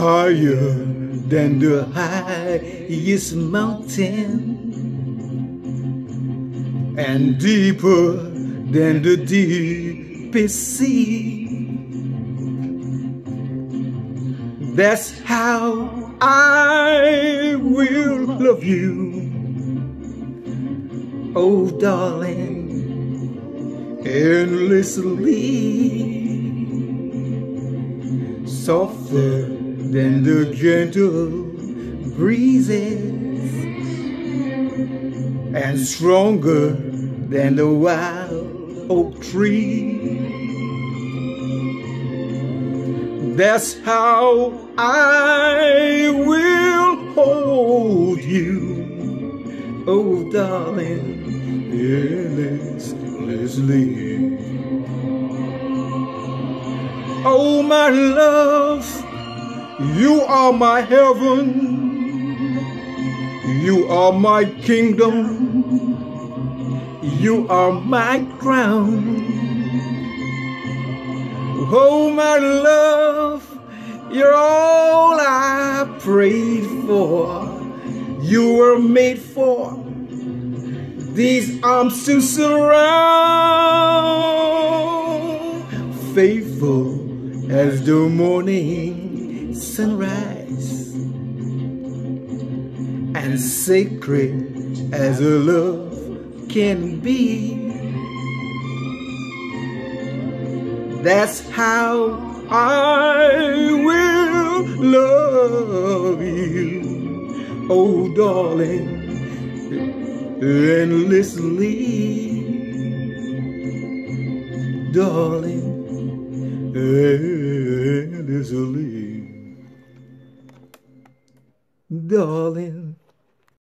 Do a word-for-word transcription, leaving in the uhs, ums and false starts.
higher than the highest mountain, and deeper than the deepest sea. That's how I will love you, oh darling, endlessly. Softer than the gentle breezes, and stronger than the wild oak tree. That's how I will hold you, oh darling, endlessly. Oh my love, you are my heaven, you are my kingdom, you are my crown. Oh my love, you're all I prayed for, you were made for these arms to surround. Faithful as the morning sunrise, and sacred as a love can be. That's how I will love you, oh darling, endlessly, darling, endlessly, darling.